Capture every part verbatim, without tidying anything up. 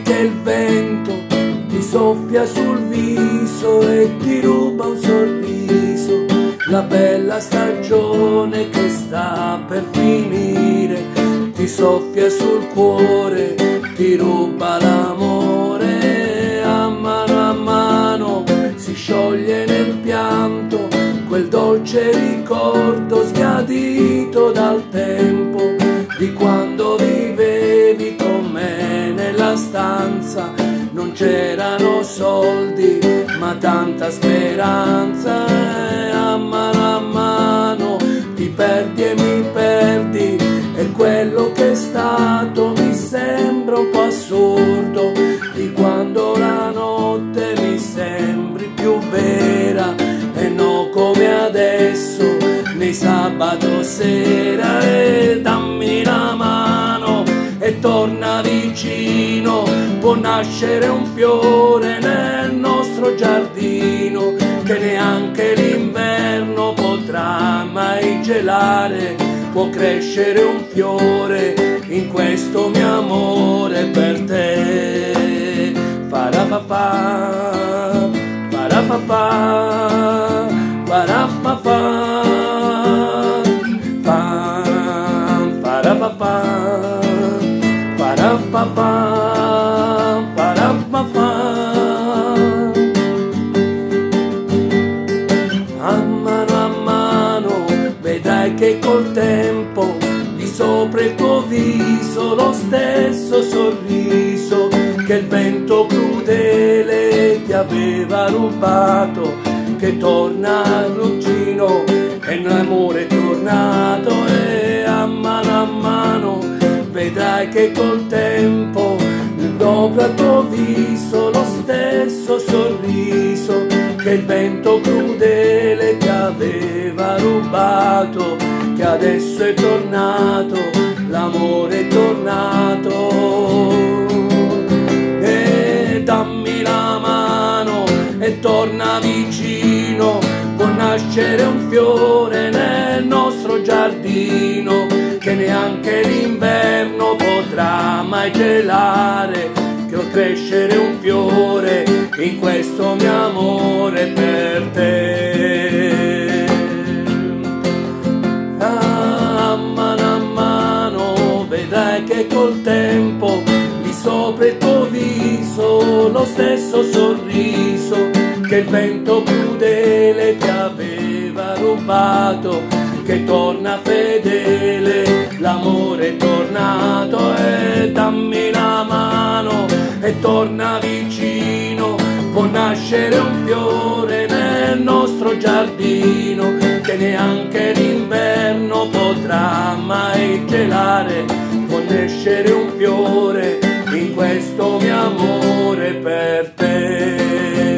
che il vento ti soffia sul viso e ti ruba un sorriso, la bella stagione che sta per finire, ti soffia sul cuore, ti ruba l'amore, a mano a mano si scioglie nel pianto quel dolce ricordo sbiadito dal tempo di quando vivevi con me nella stanza. Non c'erano soldi ma tanta speranza, e a mano a mano ti perdi e mi perdi, e quello che è stato mi sembra un po' assurdo, di quando la notte mi sembri più vera e non come adesso nei sabato sera. E dammi la mano e torna vicino, può nascere un fiore nel nostro giardino che neanche l'inverno potrà mai gelare, può crescere un fiore in questo mio amore per te. Parapapà, parapapà, parapapà, pam, parapapà, parapapà, parapapà. A mano a mano vedrai che col tempo di sopra il tuo viso lo stesso sorriso che il vento crudele ti aveva rubato, che torna ruggino e l'amore è tornato. E a mano a mano vedrai che col tempo dopo il tuo viso lo stesso sorriso che il vento crudele ti aveva rubato, che adesso è tornato, l'amore è tornato. E dammi la mano e torna vicino, può nascere un fiore nel nostro giardino che neanche l'inverno potrà mai gelare, che può crescere un fiore in questo mio amore per te. A mano a mano vedrai che col tempo di sopra il tuo viso lo stesso sorriso che il vento crudele ti aveva rubato, che torna fedele, l'amore è tornato. E dammi la mano e torna vicino, può nascere un fiore nel nostro giardino che neanche l'inverno potrà mai gelare, può nascere un fiore in questo mio amore per te.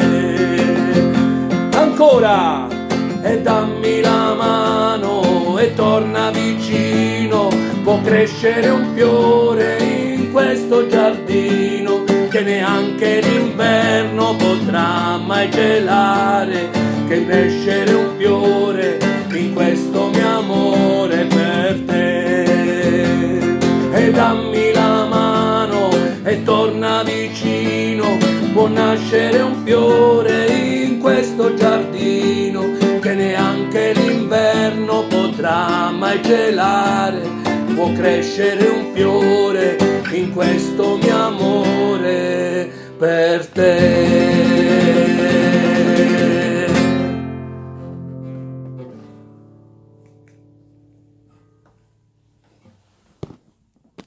Ancora! E dammi la mano e torna vicino, può crescere un fiore in questo giardino che neanche l'inverno potrà mai gelare, che crescere un fiore in questo mio amore per te. E dammi la mano e torna vicino, può nascere un fiore in questo giardino che neanche l'inverno potrà mai gelare, può crescere un fiore in questo mio amore per te.